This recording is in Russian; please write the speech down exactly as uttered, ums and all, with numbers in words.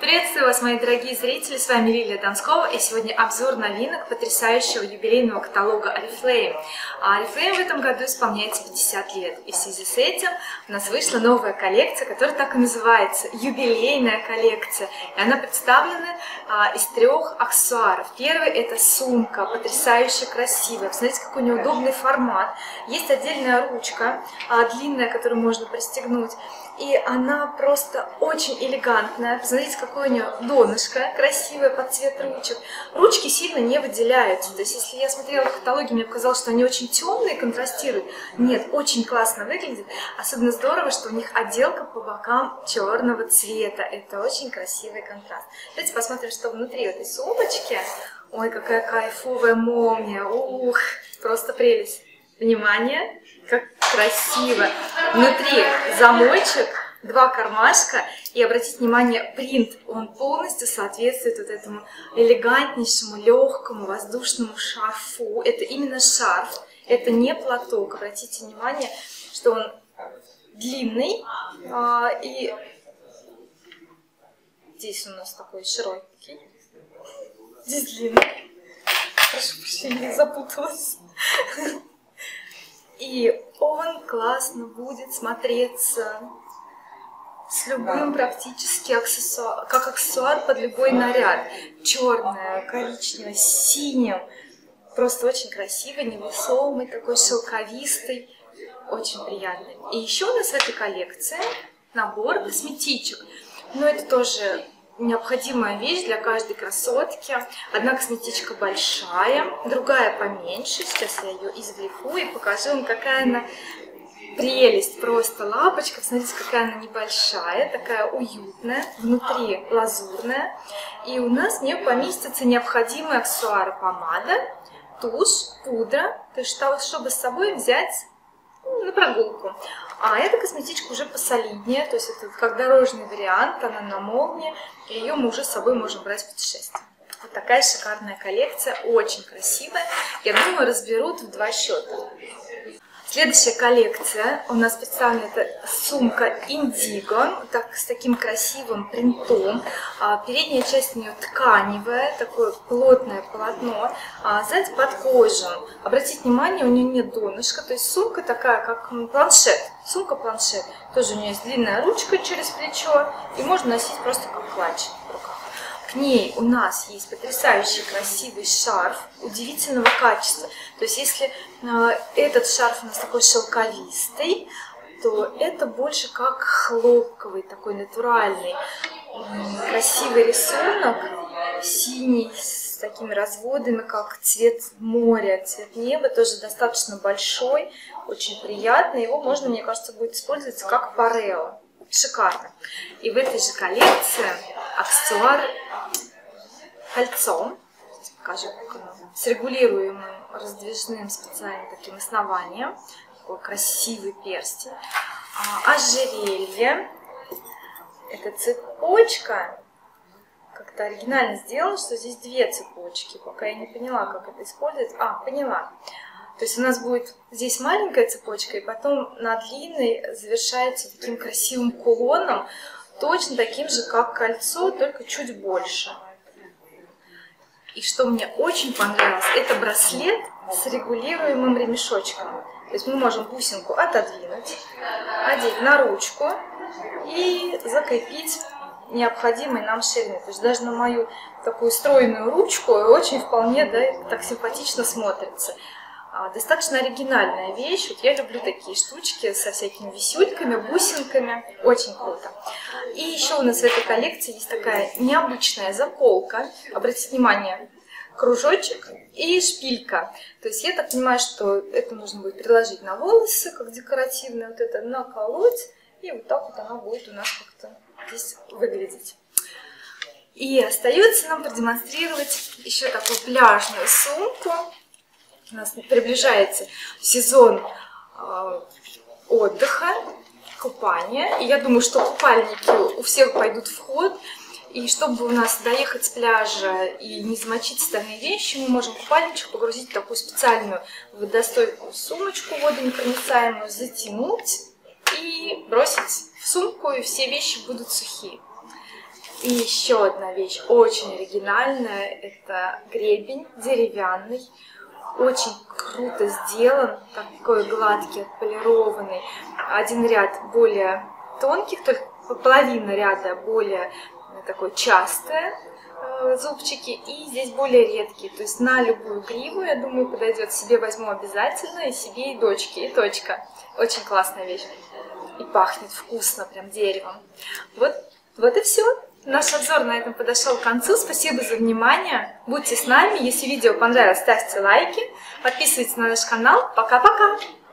Приветствую вас, мои дорогие зрители, с вами Лилия Донскова, и сегодня обзор новинок потрясающего юбилейного каталога Oriflame. А Oriflame в этом году исполняется пятьдесят лет, и в связи с этим у нас вышла новая коллекция, которая так и называется, юбилейная коллекция, и она представлена а, из трех аксессуаров. Первый — это сумка, потрясающе красивая, посмотрите, какой у нее удобный формат, есть отдельная ручка, а, длинная, которую можно пристегнуть, и она просто очень элегантная. Посмотрите, какое у нее донышко красивое под цвет ручек. Ручки сильно не выделяются. То есть, если я смотрела в каталоге, мне показалось, что они очень темные, контрастируют. Нет, очень классно выглядит. Особенно здорово, что у них отделка по бокам черного цвета. Это очень красивый контраст. Давайте посмотрим, что внутри этой сумочки. Ой, какая кайфовая молния. Ух, просто прелесть. Внимание, как красиво. Внутри замочек, два кармашка. И обратите внимание, принт, он полностью соответствует вот этому элегантнейшему, легкому, воздушному шарфу. Это именно шарф, это не платок. Обратите внимание, что он длинный. А, и здесь у нас такой широкий. Здесь длинный. Прошу прощения, запуталась. И он классно будет смотреться с любым практически аксессуаром, как аксессуар под любой наряд. Черное, коричневое, синим. Просто очень красивый, невесомый, такой шелковистый. Очень приятный. И еще у нас в этой коллекции набор косметичек. Но это тоже необходимая вещь для каждой красотки. Одна косметичка большая, другая поменьше. Сейчас я ее извлеку и покажу вам, какая она прелесть. Просто лапочка. Смотрите, какая она небольшая, такая уютная. Внутри лазурная. И у нас в нее поместятся необходимые аксессуары: помада, тушь, пудра. То есть, чтобы с собой взять на прогулку. А эта косметичка уже посолиднее, то есть это как дорожный вариант, она на молнии, и ее мы уже с собой можем брать в путешествие. Вот такая шикарная коллекция, очень красивая. Я думаю, разберут в два счета. Следующая коллекция у нас представлена, это сумка Индиго, так, с таким красивым принтом. А, передняя часть у нее тканевая, такое плотное полотно, а сзади под кожу. Обратите внимание, у нее нет донышка, то есть сумка такая, как планшет. Сумка-планшет. Тоже у нее есть длинная ручка через плечо, и можно носить просто как клатч в руках. К ней у нас есть потрясающий красивый шарф удивительного качества. То есть если э, этот шарф у нас такой шелковистый, то это больше как хлопковый, такой натуральный, э, красивый рисунок, синий, с такими разводами, как цвет моря, цвет неба, тоже достаточно большой, очень приятный. Его можно, мне кажется, будет использовать как парео. Шикарно. И в этой же коллекции аксессуар кольцо, сейчас покажу, как оно, с регулируемым раздвижным специальным таким основанием, такой красивый перстень, а, ожерелье, это цепочка, как-то оригинально сделано, что здесь две цепочки, пока я не поняла, как это использовать, а, поняла. То есть у нас будет здесь маленькая цепочка, и потом на длинной завершается таким красивым кулоном, точно таким же, как кольцо, только чуть больше. И что мне очень понравилось, это браслет с регулируемым ремешочком. То есть мы можем бусинку отодвинуть, одеть на ручку и закрепить необходимой нам шириной. То есть даже на мою такую стройную ручку очень вполне, да, так симпатично смотрится. Достаточно оригинальная вещь. Вот я люблю такие штучки со всякими висюльками, бусинками. Очень круто. И еще у нас в этой коллекции есть такая необычная заколка. Обратите внимание, кружочек и шпилька. То есть я так понимаю, что это нужно будет приложить на волосы, как декоративное, вот это наколоть. И вот так вот она будет у нас как-то здесь выглядеть. И остается нам продемонстрировать еще такую пляжную сумку. У нас приближается сезон э, отдыха, купания. И я думаю, что купальники у всех пойдут в ход. И чтобы у нас доехать с пляжа и не замочить остальные вещи, мы можем купальничек погрузить в такую специальную водостойкую сумочку водонепроницаемую, затянуть и бросить в сумку, и все вещи будут сухие. И еще одна вещь очень оригинальная, это гребень деревянный, очень круто сделан, такой гладкий, отполированный. Один ряд более тонких, только половина ряда более такой частая, зубчики, и здесь более редкие, то есть на любую гриву, я думаю, подойдет. Себе возьму обязательно, и себе, и дочке, и точка. Очень классная вещь. И пахнет вкусно, прям деревом. Вот, вот и все. Наш обзор на этом подошел к концу. Спасибо за внимание. Будьте с нами. Если видео понравилось, ставьте лайки. Подписывайтесь на наш канал. Пока-пока!